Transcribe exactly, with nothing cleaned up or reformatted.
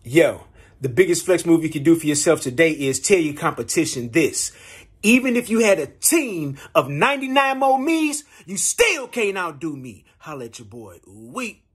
Yo, the biggest flex move you can do for yourself today is tell your competition this. Even if you had a team of ninety-nine more me's, you still can't outdo me. Holla at your boy. Ooh-wee.